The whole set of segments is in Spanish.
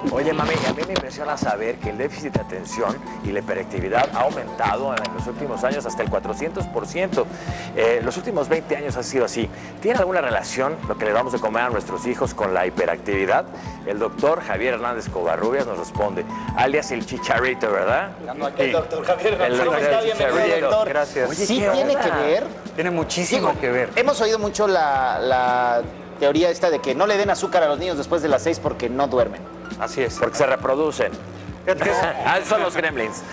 Oye, mami, a mí me impresiona saber que el déficit de atención y la hiperactividad ha aumentado en los últimos años hasta el 400%. Los últimos 20 años ha sido así. ¿Tiene alguna relación lo que le damos de comer a nuestros hijos con la hiperactividad? El doctor Javier Hernández Covarrubias nos responde, alias el Chicharito, ¿verdad? El doctor Javier Hernández. ¿Cómo está? Bienvenido, doctor. Gracias. Oye, sí tiene que ver. Tiene muchísimo que ver. Hemos oído mucho la teoría esta de que no le den azúcar a los niños después de las 6 porque no duermen. Así es. Porque se reproducen. Son los gremlins.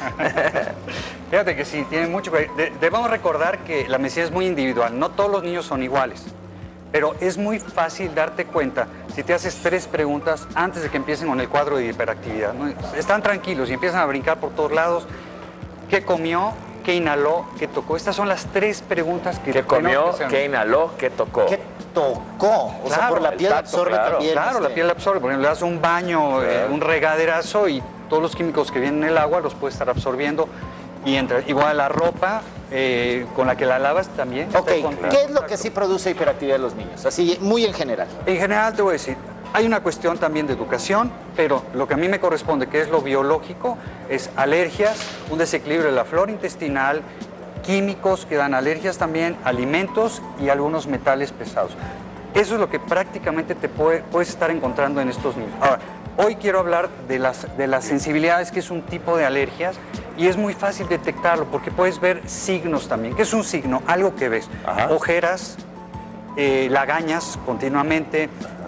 Fíjate que sí, tiene mucho que ver. Debemos recordar que la medicina es muy individual. No todos los niños son iguales. Pero es muy fácil darte cuenta si te haces 3 preguntas antes de que empiecen con el cuadro de hiperactividad, ¿no? Están tranquilos y empiezan a brincar por todos lados. ¿Qué comió? ¿Qué inhaló? ¿Qué tocó? Estas son las 3 preguntas que... ¿Qué comió? ¿Qué inhaló? ¿Qué tocó? ¿Qué tocó? O sea, por la piel absorbe también. Claro, la piel absorbe. Por ejemplo, le das un baño, un regaderazo y todos los químicos que vienen en el agua los puede estar absorbiendo y entra. Igual la ropa con la que la lavas también. Ok, ¿qué es lo que sí produce hiperactividad en los niños? Así, muy en general. En general te voy a decir, hay una cuestión también de educación, pero lo que a mí me corresponde, que es lo biológico, es alergias, un desequilibrio de la flora intestinal, químicos que dan alergias también, alimentos y algunos metales pesados. Eso es lo que prácticamente te puedes estar encontrando en estos niños. Ahora, hoy quiero hablar de las sensibilidades, que es un tipo de alergias, y es muy fácil detectarlo porque puedes ver signos también. ¿Qué es un signo? Algo que ves. Ajá. Ojeras, lagañas continuamente,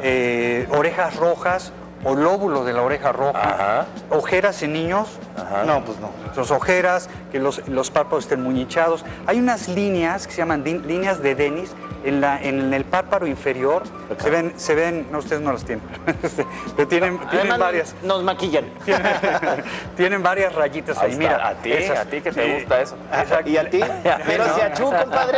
orejas rojas o lóbulos de la oreja roja, ajá, ojeras en niños. Ajá. No, pues no. Las ojeras, que los párpados estén muy hinchados. Hay unas líneas que se llaman líneas de Denis en el párpado inferior. Se ven, no, ustedes no las tienen, pero tienen varias. Nos maquillan. Tienen varias rayitas ahí. Mira, a ti que te gusta eso. Exacto. ¿Y a ti? Pero si a Chu, compadre.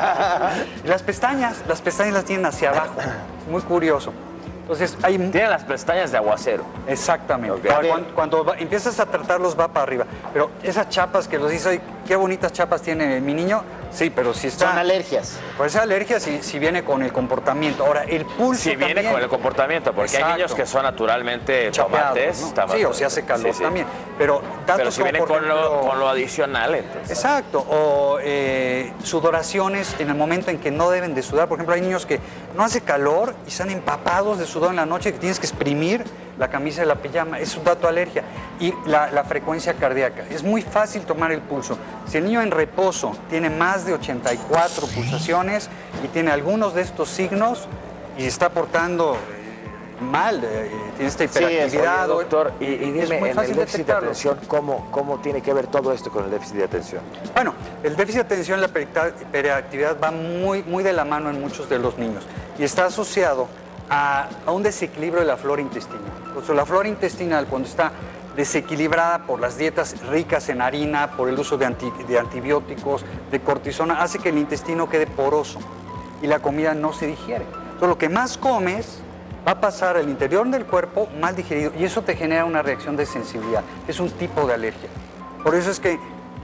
Las pestañas las tienen hacia abajo. Muy curioso. Entonces, tienen las pestañas de aguacero. Exactamente. Okay. Cuando empiezas a tratarlos va para arriba. Pero esas chapas que los dice, qué bonitas chapas tiene mi niño. Sí, pero si está... Son alergias. Pues alergias si viene con el comportamiento. Ahora, el pulso si viene con el comportamiento, porque exacto, hay niños que son naturalmente tomates. ¿no? Sí, o si hace calor también. Pero si viene con lo adicional, entonces. Exacto. O sudoraciones en el momento en que no deben de sudar. Por ejemplo, hay niños que no hace calor y están empapados de sudor en la noche, que tienes que exprimir la camisa de la pijama. Es un dato alergia. Y la frecuencia cardíaca. Es muy fácil tomar el pulso. Si el niño en reposo tiene más de 84 pulsaciones y tiene algunos de estos signos y está portando mal, tiene esta hiperactividad. Sí, doctor, y dime, en el déficit de atención, ¿cómo tiene que ver todo esto con el déficit de atención? Bueno, el déficit de atención y la hiperactividad va muy de la mano en muchos de los niños y está asociado a un desequilibrio de la flora intestinal. O sea, la flora intestinal, cuando está desequilibrada por las dietas ricas en harina, por el uso de antibióticos, de cortisona, hace que el intestino quede poroso y la comida no se digiere. Entonces, lo que más comes va a pasar al interior del cuerpo mal digerido y eso te genera una reacción de sensibilidad. Es un tipo de alergia. Por eso es que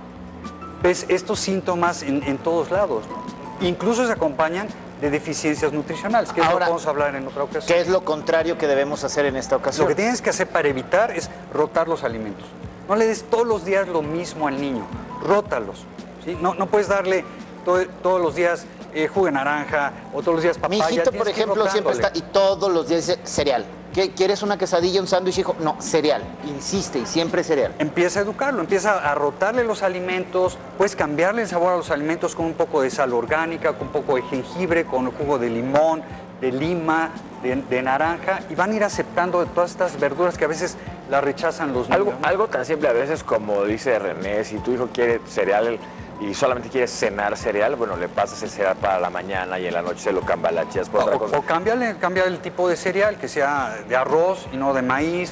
ves estos síntomas en todos lados, ¿no? Incluso se acompañan de deficiencias nutricionales, que ahora vamos a hablar en otra ocasión. ¿Qué es lo contrario que debemos hacer en esta ocasión? Lo que tienes que hacer para evitar es rotar los alimentos. No le des todos los días lo mismo al niño, rótalos, ¿sí? No puedes darle todos los días jugo de naranja o todos los días papaya. Mi hijito, por ejemplo, siempre está y todos los días dice cereal. ¿Quieres una quesadilla, un sándwich, hijo? No, cereal. Insiste y siempre cereal. Empieza a educarlo, empieza a rotarle los alimentos, puedes cambiarle el sabor a los alimentos con un poco de sal orgánica, con un poco de jengibre, con un jugo de limón, de lima, de naranja, y van a ir aceptando todas estas verduras que a veces las rechazan los niños. Algo tan simple a veces como dice René, si tu hijo quiere cereal y solamente quieres cenar cereal, bueno, le pasas el cereal para la mañana y en la noche se lo cambalacheas por otra cosa. O cambia el tipo de cereal, que sea de arroz y no de maíz.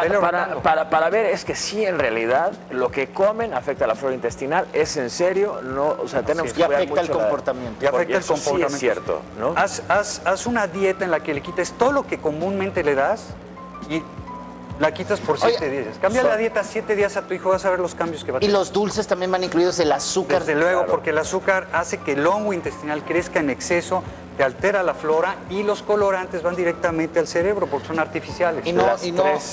Para ver, es que sí, en realidad, lo que comen afecta a la flora intestinal, es en serio, no, o sea, tenemos que cuidar mucho el comportamiento. Y afecta el comportamiento. Sí es cierto, ¿no? Haz una dieta en la que le quites todo lo que comúnmente le das y la quitas por 7 días. Cambia la dieta 7 días a tu hijo, vas a ver los cambios que va a tener. ¿Y los dulces también van incluidos, el azúcar? Desde luego, claro, porque el azúcar hace que el hongo intestinal crezca en exceso, te altera la flora y los colorantes van directamente al cerebro porque son artificiales.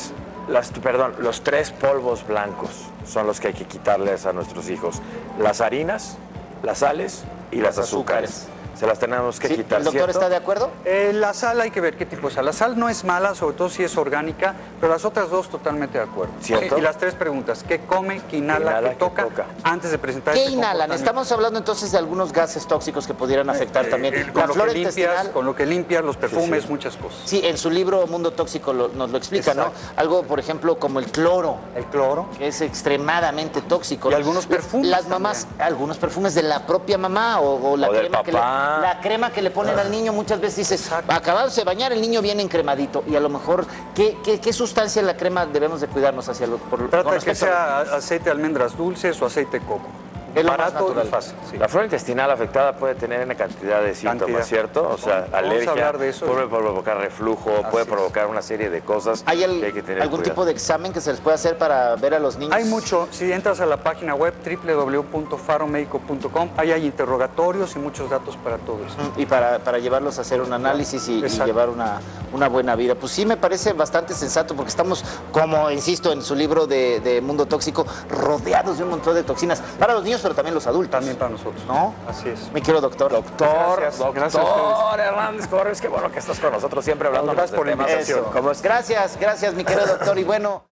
Perdón, los 3 polvos blancos son los que hay que quitarles a nuestros hijos. Las harinas, las sales y las azúcares. Se las tenemos que quitar, ¿El doctor ¿cierto? está de acuerdo? La sal hay que ver qué tipo de sal. La sal no es mala, sobre todo si es orgánica, pero las otras 2 totalmente de acuerdo. ¿Cierto? Y las 3 preguntas, ¿qué come, qué inhala, qué toca? Antes de presentar ¿Qué este inhalan? comportamiento. Estamos hablando entonces de algunos gases tóxicos que pudieran afectar también. La flora intestinal. Con lo que limpias, los perfumes, muchas cosas. Sí, en su libro Mundo Tóxico nos lo explica, Exacto. ¿no? Algo, por ejemplo, como el cloro. El cloro. Que es extremadamente tóxico. Y algunos perfumes Las mamás, algunos perfumes de la propia mamá o la O del crema que papá. la crema que le ponen al niño, muchas veces dices, acabándose de bañar, el niño viene encremadito. Y a lo mejor, ¿qué sustancia en la crema debemos de cuidarnos hacia lo Trata de que respecto a- sea aceite de almendras dulces o aceite de coco. Es lo más Barato natural. y fácil. Sí. La flora intestinal afectada puede tener una cantidad de síntomas, Cantidad. ¿cierto? O sea, Vamos a alergia, hablar de eso. puede provocar reflujo, puede es. provocar una serie de cosas ¿Hay que hay que tener algún cuidado. tipo de examen que se les pueda hacer para ver a los niños? Hay mucho, si entras a la página web www.faromedico.com, ahí hay interrogatorios y muchos datos para todo eso. Y para llevarlos a hacer un análisis y Exacto. llevar una buena vida. Pues sí, me parece bastante sensato porque estamos, como insisto en su libro de Mundo Tóxico, rodeados de un montón de toxinas para los niños, pero también los adultos. También para nosotros. ¿No? Así es. Mi querido doctor. Doctor Gracias a ustedes. Hernández Corres, qué bueno que estás con nosotros siempre hablando Gracias de por la temas. invitación. Eso. ¿Cómo estás? Gracias, mi querido doctor. Y bueno.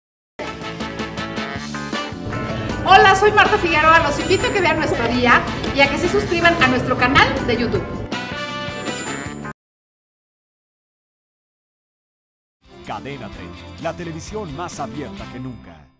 Hola, soy Marta Figueroa. Los invito a que vean nuestro día y a que se suscriban a nuestro canal de YouTube. Cadena 30, la televisión más abierta que nunca.